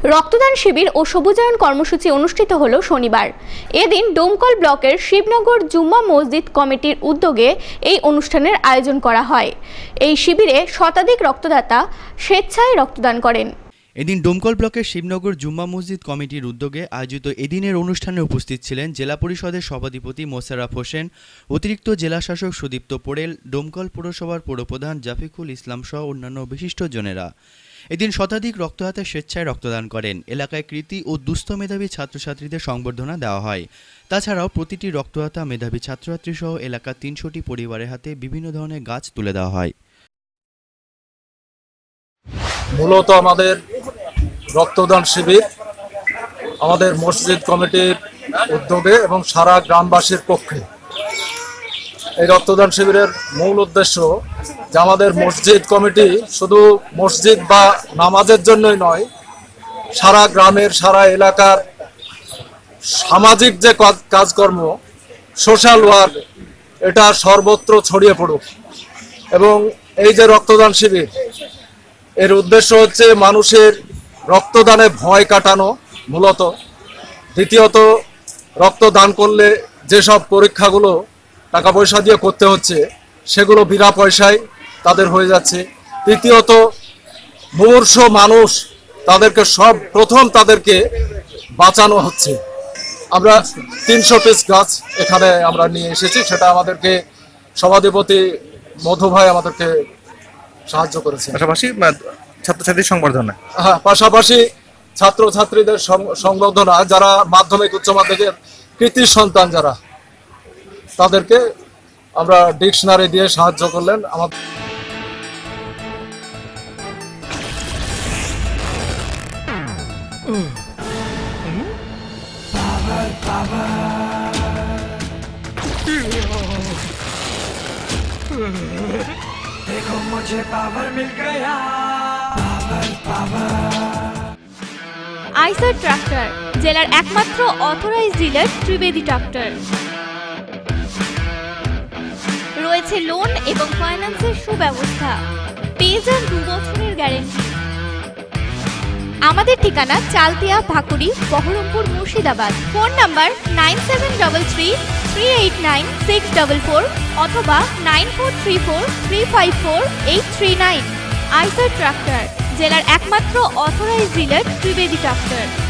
রক্তদান শিবির ও সবুজায়ন কর্মসূচি অনুষ্ঠিত হলো শনিবার। এদিন ডোমকল ব্লকের শিবনগর জুম্মা মসজিদ কমিটির উদ্যোগে এই অনুষ্ঠানের আয়োজন করা হয়। এই শিবিরে শতাধিক রক্তদাতা স্বেচ্ছায় রক্তদান করেন। এদিন ডোমকল ব্লকের শিবনগর জুম্মা মসজিদ কমিটির উদ্যোগে আয়োজিত এদিনের অনুষ্ঠানে উপস্থিত ছিলেন জেলা পরিষদের সভাধিপতি মোশাররফ হোসেন, অতিরিক্ত জেলা শাসক সুদীপ্ত পোড়েল, ডোমকল পৌরসভার পৌরপ্রধান জাফিকুল ইসলাম সহ অন্যান্য বিশিষ্টজনেরা। এদিন শতাধিক রক্তদাতা স্বেচ্ছায় রক্তদান করেন। এলাকায় কৃতি ও দুস্থ মেধাবী ছাত্রছাত্রীদের সংবর্ধনা দেওয়া হয়। তাছাড়াও প্রতিটি রক্তদাতা মেধাবী ছাত্রছাত্রী সহ এলাকার ৩০০টি পরিবারের হাতে বিভিন্ন ধরনের গাছ তুলে দেওয়া হয়। মূলত আমাদের রক্তদান শিবির আমাদের মসজিদ কমিটির উদ্যোগে এবং সারা গ্রামবাসীর পক্ষে। এই রক্তদান শিবিরের মূল উদ্দেশ্য যে আমাদের মসজিদ কমিটি শুধু মসজিদ বা নামাজের জন্যই নয়, সারা গ্রামের সারা এলাকার সামাজিক যে কাজকর্ম, সোশ্যাল ওয়ার্ক, এটা সর্বত্র ছড়িয়ে পড়ুক। এবং এই যে রক্তদান শিবির, এর উদ্দেশ্য হচ্ছে মানুষের রক্তদানে ভয় কাটানো মূলত। দ্বিতীয়ত, রক্তদান করলে যেসব পরীক্ষাগুলো টাকা পয়সা দিয়ে করতে হচ্ছে সেগুলো বিনা পয়সায় তাদের হয়ে যাচ্ছে। তৃতীয়ত, মুমূর্ষ মানুষ তাদেরকে তাদেরকে বাঁচানো হচ্ছে। আমরা ৩০০ পিস গাছ এখানে আমরা নিয়ে এসেছি, সেটা আমাদেরকে সভাধিপতি মধু ভাই আমাদেরকে সাহায্য করেছে। পাশাপাশি ছাত্রছাত্রীর সংবর্ধনা, হ্যাঁ, পাশাপাশি ছাত্রছাত্রীদের সংবর্ধনা, যারা মাধ্যমিক উচ্চ মাধ্যমিকের কৃতি সন্তান যারা, তাদেরকে আমরা ডিকশনারি দিয়ে সাহায্য করলেন। আমাদের देखो मुझे पावर मिल गया, पावर पावर। আইসার ট্রাক্টর, জেলার একমাত্র অথরাইজড ডিলার ত্রিবেদী ট্রাক্টর। রয়েছে লোন এবং ফাইন্যান্সের সুব্যবস্থা। পেয়ে যান 2 বছরের গ্যারেন্টি। আমাদের ঠিকানা চালতিয়া, ভাকুড়ি, বহরমপুর, মুর্শিদাবাদ। ফোন নাম্বার 9733389644 অথবা 9434354839। আইসার ট্রাক্টর, জেলার একমাত্র অথরাইজড ডিলার ত্রিবেদী ট্রাক্টর।